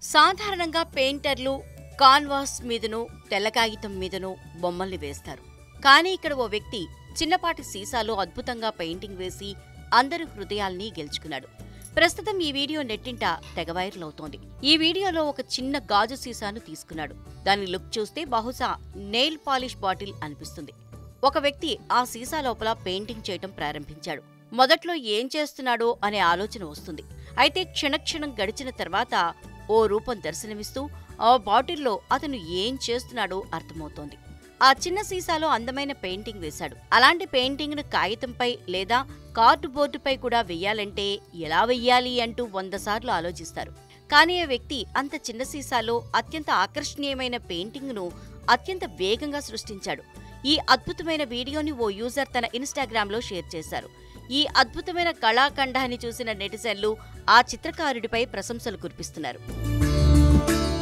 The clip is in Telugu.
సాధారణంగా పెయింటర్లు కాన్వాస్ మీదను తెల్ల కాగితం మీదను బొమ్మల్ని వేస్తారు. కానీ ఇక్కడ ఓ వ్యక్తి చిన్నపాటి సీసాలో అద్భుతంగా పెయింటింగ్ వేసి అందరి హృదయాల్ని గెలుచుకున్నాడు. ప్రస్తుతం ఈ వీడియో నెట్టింట తెగ వైరల్ అవుతోంది. ఈ వీడియోలో ఒక చిన్న గాజు సీసాను తీసుకున్నాడు. దాని లుక్ చూస్తే బహుశా నెయిల్ పాలిష్ బాటిల్ అనిపిస్తుంది. ఒక వ్యక్తి ఆ సీసా లోపల పెయింటింగ్ చేయటం ప్రారంభించాడు. మొదట్లో ఏం చేస్తున్నాడో అనే ఆలోచన వస్తుంది. అయితే క్షణక్షణం గడిచిన తర్వాత ఓ రూపం దర్శనమిస్తూ ఆ బాటిల్లో అతను ఏం చేస్తున్నాడో అర్థమవుతోంది. ఆ చిన్న సీసాలో అందమైన పెయింటింగ్ వేశాడు. అలాంటి పెయింటింగ్ ను కాగితంపై లేదా కార్డు బోర్డుపై కూడా వెయ్యాలంటే ఎలా వెయ్యాలి అంటూ 100 సార్లు ఆలోచిస్తారు. కానీ ఆ వ్యక్తి అంత చిన్న సీసాలో అత్యంత ఆకర్షణీయమైన పెయింటింగ్ ను అత్యంత వేగంగా సృష్టించాడు. ఈ అద్భుతమైన వీడియోని ఓ యూజర్ తన ఇన్‌స్టాగ్రామ్ లో షేర్ చేశారు. ఈ అద్భుతమైన కళాఖండాన్ని చూసిన నెటిజన్లు ఆ చిత్రకారుడిపై ప్రశంసలు కురిపిస్తున్నారు.